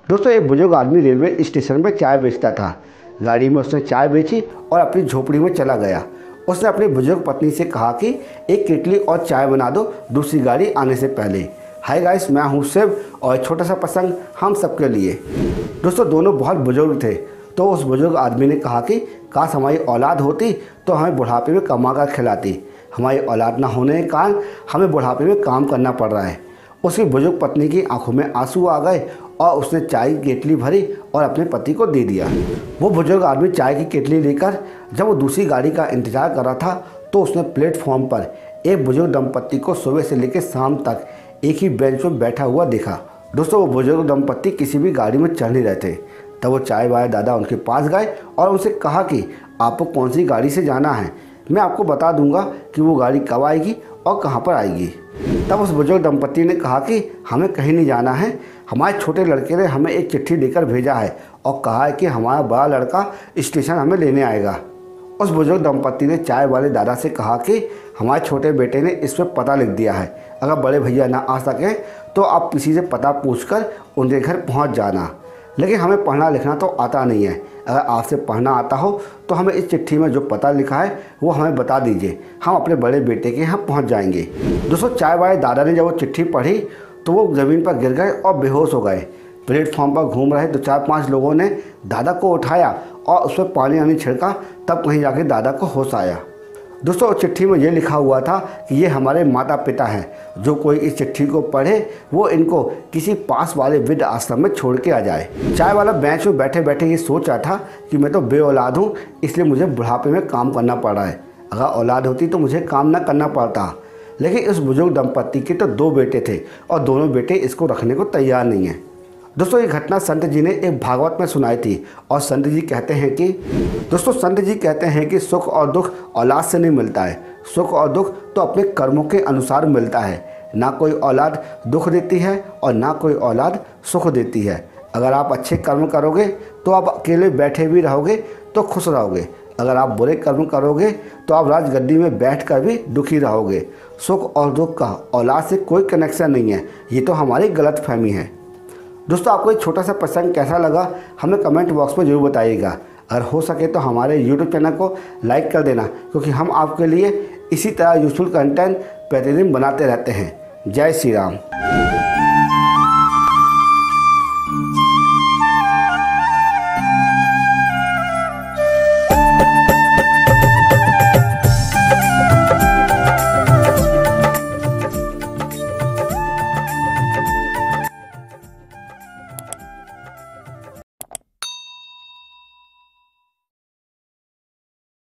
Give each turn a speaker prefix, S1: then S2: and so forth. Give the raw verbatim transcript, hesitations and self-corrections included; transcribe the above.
S1: दोस्तों, एक बुजुर्ग आदमी रेलवे स्टेशन में चाय बेचता था। गाड़ी में उसने चाय बेची और अपनी झोपड़ी में चला गया। उसने अपनी बुजुर्ग पत्नी से कहा कि एक केटली और चाय बना दो दूसरी गाड़ी आने से पहले। हाय गाइस, मैं हूँ शिव और एक छोटा सा प्रसंग हम सबके लिए। दोस्तों, दोनों बहुत बुजुर्ग थे। तो उस बुजुर्ग आदमी ने कहा कि काश हमारी औलाद होती तो हमें बुढ़ापे में कमा कर खिलाती। हमारी औलाद ना होने के कारण हमें बुढ़ापे में काम करना पड़ रहा है। उसकी बुजुर्ग पत्नी की आंखों में आंसू आ गए और उसने चाय की केटली भरी और अपने पति को दे दिया। वो बुजुर्ग आदमी चाय की केटली लेकर जब वो दूसरी गाड़ी का इंतजार कर रहा था तो उसने प्लेटफॉर्म पर एक बुजुर्ग दंपत्ति को सुबह से लेकर शाम तक एक ही बेंच पर बैठा हुआ देखा। दोस्तों, वो बुजुर्ग दंपत्ति किसी भी गाड़ी में चढ़ नहीं रहे थे। तब वो चाय वाले दादा उनके पास गए और उनसे कहा कि आपको कौन सी गाड़ी से जाना है, मैं आपको बता दूंगा कि वो गाड़ी कब आएगी और कहाँ पर आएगी। तब उस बुजुर्ग दंपत्ति ने कहा कि हमें कहीं नहीं जाना है, हमारे छोटे लड़के ने हमें एक चिट्ठी देकर भेजा है और कहा है कि हमारा बड़ा लड़का स्टेशन हमें लेने आएगा। उस बुजुर्ग दंपत्ति ने चाय वाले दादा से कहा कि हमारे छोटे बेटे ने इस पर पता लिख दिया है, अगर बड़े भैया ना आ सकें तो आप किसी से पता पूछकर उनके घर पहुंच जाना। लेकिन हमें पढ़ना लिखना तो आता नहीं है, अगर आपसे पढ़ना आता हो तो हमें इस चिट्ठी में जो पता लिखा है वो हमें बता दीजिए, हम अपने बड़े बेटे के यहाँ पहुँच जाएंगे। दोस्तों, चाय वाले दादा ने जब वो चिट्ठी पढ़ी तो वो ज़मीन पर गिर गए और बेहोश हो गए। प्लेटफॉर्म पर घूम रहे दो चार पांच लोगों ने दादा को उठाया और उस पर पानी आनी छिड़का, तब कहीं जाके दादा को होश आया। दोस्तों, चिट्ठी में ये लिखा हुआ था कि ये हमारे माता पिता हैं, जो कोई इस चिट्ठी को पढ़े वो इनको किसी पास वाले वृद्ध आश्रम में छोड़ के आ जाए। चाय वाला बेंच में बैठे बैठे ये सोच रहा था कि मैं तो बे औलाद हूँ, इसलिए मुझे बुढ़ापे में काम करना पड़ रहा है। अगर औलाद होती तो मुझे काम ना करना पड़ता। लेकिन इस बुजुर्ग दंपत्ति के तो दो बेटे थे और दोनों बेटे इसको रखने को तैयार नहीं हैं। दोस्तों, ये घटना संत जी ने एक भागवत में सुनाई थी और संत जी कहते हैं कि दोस्तों संत जी कहते हैं कि सुख और दुख औलाद से नहीं मिलता है, सुख और दुख तो अपने कर्मों के अनुसार मिलता है। ना कोई औलाद दुख देती है और ना कोई औलाद सुख देती है। अगर आप अच्छे कर्म करोगे तो आप अकेले बैठे भी रहोगे तो खुश रहोगे, अगर आप बुरे कर्म करोगे तो आप राजगद्दी में बैठकर भी दुखी रहोगे। सुख और दुख का औलाद से कोई कनेक्शन नहीं है, ये तो हमारी गलत फहमी है। दोस्तों, आपको एक छोटा सा प्रसंग कैसा लगा हमें कमेंट बॉक्स में ज़रूर बताइएगा। अगर हो सके तो हमारे यूट्यूब चैनल को लाइक कर देना, क्योंकि हम आपके लिए इसी तरह यूजफुल कंटेंट प्रतिदिन बनाते रहते हैं। जय श्री राम।